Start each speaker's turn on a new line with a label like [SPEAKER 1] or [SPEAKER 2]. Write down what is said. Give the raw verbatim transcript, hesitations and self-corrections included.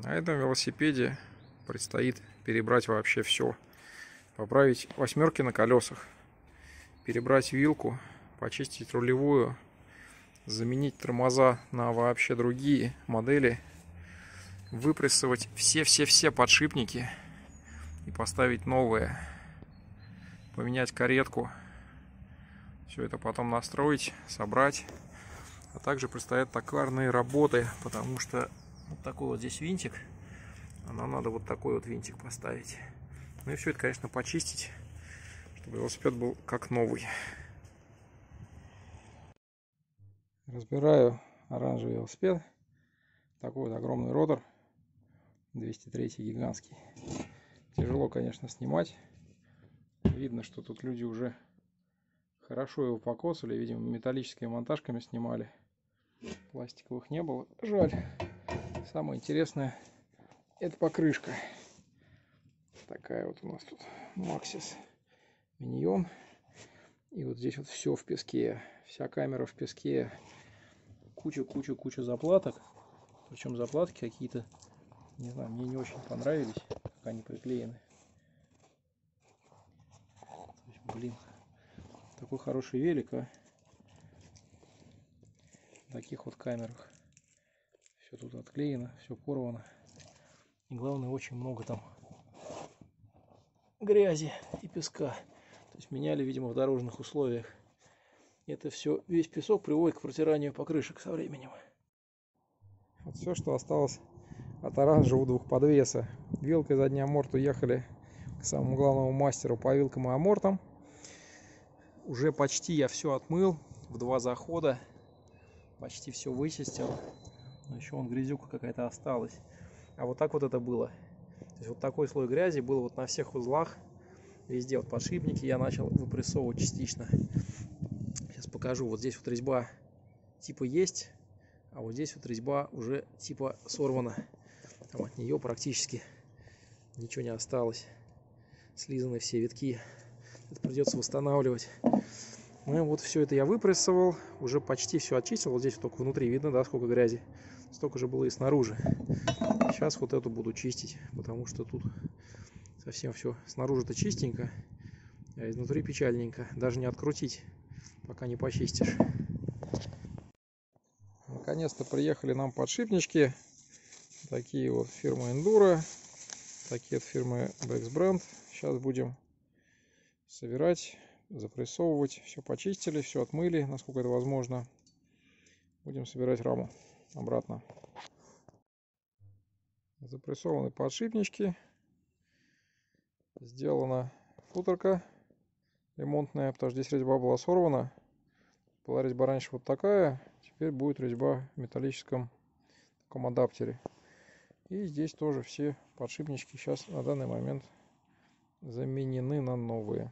[SPEAKER 1] На этом велосипеде предстоит перебрать вообще все. Поправить восьмерки на колесах, перебрать вилку, почистить рулевую, заменить тормоза на вообще другие модели, выпрессовать все-все-все подшипники и поставить новые, поменять каретку, все это потом настроить, собрать. А также предстоят токарные работы, потому что вот такой вот здесь винтик, а нам надо вот такой вот винтик поставить. Ну и все это, конечно, почистить, чтобы велосипед был как новый. Разбираю оранжевый велосипед. Такой вот огромный ротор, двести три гигантский. Тяжело, конечно, снимать. Видно, что тут люди уже хорошо его покоцали. Видимо, металлическими монтажками снимали. Пластиковых не было. Жаль. Самое интересное — это покрышка. Такая вот у нас тут Maxxis Minion. И вот здесь вот все в песке. Вся камера в песке. Куча-куча-куча заплаток. Причем заплатки какие-то, не знаю, мне не очень понравились, как они приклеены. То есть, блин, такой хороший велик, а в таких вот камерах все тут отклеено, все порвано. И главное, очень много там грязи и песка. То есть меняли, видимо, в дорожных условиях. Это все, весь песок приводит к протиранию покрышек со временем. Вот все, что осталось от оранжевого двухподвеса. Вилкой задний аморт уехали к самому главному мастеру по вилкам и амортам. Уже почти я все отмыл в два захода. Почти все вычистил. Но еще вон грязюка какая-то осталась. А вот так вот это было. То есть вот такой слой грязи был вот на всех узлах. Везде вот подшипники я начал выпрессовывать частично. Сейчас покажу. Вот здесь вот резьба типа есть. А вот здесь вот резьба уже типа сорвана. Там от нее практически ничего не осталось. Слизаны все витки. Это придется восстанавливать. Ну и вот все это я выпрессовал. Уже почти все очистил. Вот здесь вот только внутри видно, да, сколько грязи. Столько же было и снаружи. Сейчас вот эту буду чистить, потому что тут совсем все снаружи-то чистенько, а изнутри печальненько. Даже не открутить, пока не почистишь. Наконец-то приехали нам подшипнички. Такие вот фирмы Enduro, такие вот фирмы Bex Brand. Сейчас будем собирать, запрессовывать. Все почистили, все отмыли, насколько это возможно. Будем собирать раму обратно. Запрессованы подшипнички. Сделана футорка ремонтная, потому что здесь резьба была сорвана. Была резьба раньше вот такая, теперь будет резьба в металлическом таком адаптере. И здесь тоже все подшипнички сейчас на данный момент заменены на новые.